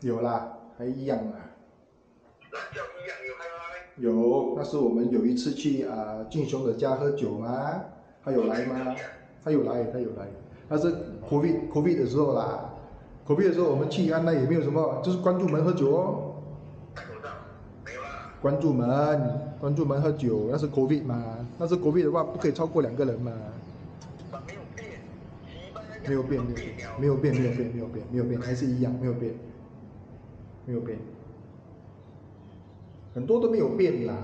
有啦，还一样啦。 那叫一样有看到他没？ 有，那是我们有一次去俊雄的家喝酒嘛，他有哦， 来吗？ 哪一个呀？ 他有来，他有来。那是 COVID 的时候啦，COVID 的时候我们去那也没有什么，就是关住门喝酒哦， 戴口罩？没有啦。 关住门喝酒，那是 COVID 嘛，那是 COVID 的话不可以超过2个人嘛， 没有变，西班牙没有变， 样子都没有变， 变了。 没有变，没有变，没有变，没有变，还是一样，没有变，没有变，很多都没有变啦，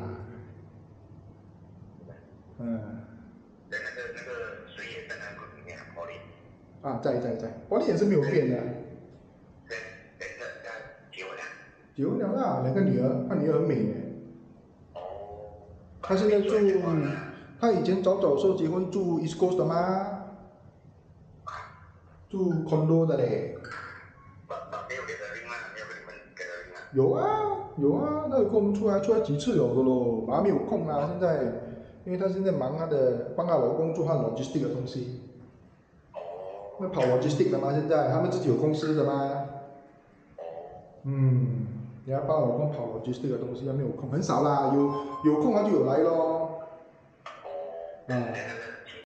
嗯。 对，那个水也在那个里面泡里。 在，保利也是没有变的， 对，那结婚了。 结婚了啦，2个女儿，他女儿很美耶。 哦，把他现在那边出来讲话了住， 啦。 他以前早的时候结婚住 East Coast 的吗？住 condo 的嘞。 没有给他拎啦，没有跟你们给他拎啦。 有啊有啊，他有跟我们出来几次有的咯，马上没有空啊，现在，因为他现在忙帮她老公做他 logistic 的东西，那哦， 跑 logistic 的嘛，现在他们自己有公司的嘛， 哦， 嗯，你要帮老公跑 logistic 的东西，他没有空，很少啦，有空他就有来咯， 哦，对对对， 啊。